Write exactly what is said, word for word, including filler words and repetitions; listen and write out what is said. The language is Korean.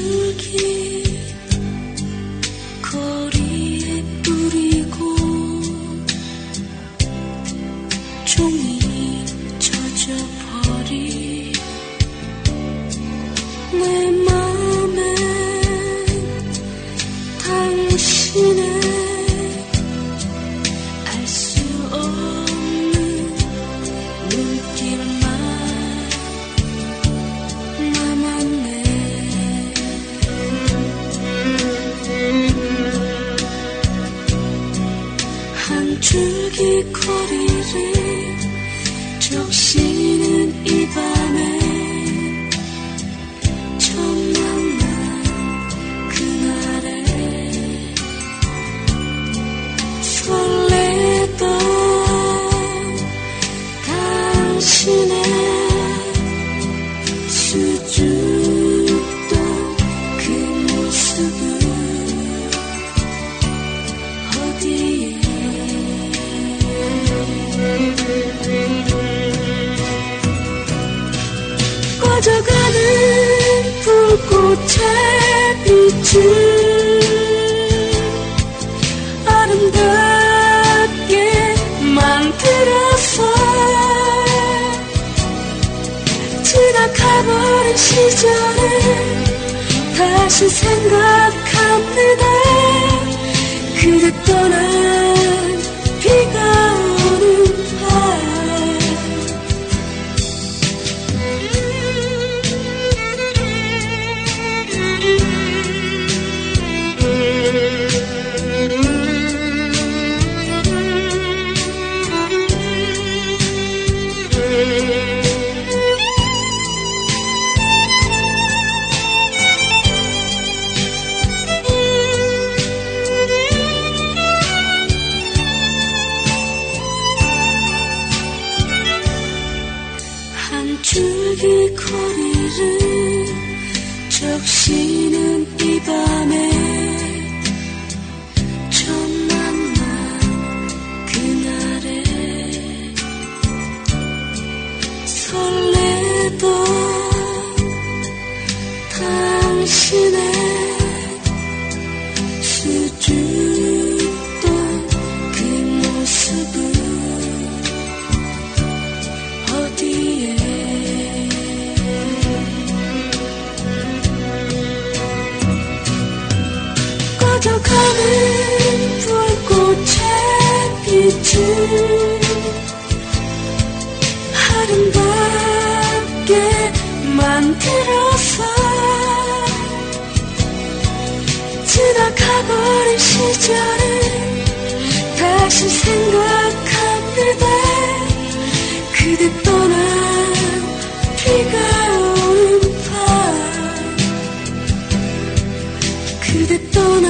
줄기 거리에 뿌리고 종이 젖어버린 내 맘에 당신의 알 수 없는 눈길만 남았네. 한 줄기 거리를 적시는 이 밤에 처음 만난 그날에 설레던 당신의 수줍던 그 모습은 어디에 꺼져가는 불꽃의 빛을 아름답게 만들어서 지나가버린 시절을 다시 생각합니다. 그대 떠난 비가 오는 밤 한 줄기 거리를 적시는 이 밤에 처음 만난 그날에 설레던 당신의 수줍던 그 모습은 어디에 꺼져가는 불꽃의 빛을 아름답게 만들어서 지나가버린 시절을 다시 생각합니다. 그대 떠난 비가 오는 밤 그대 떠난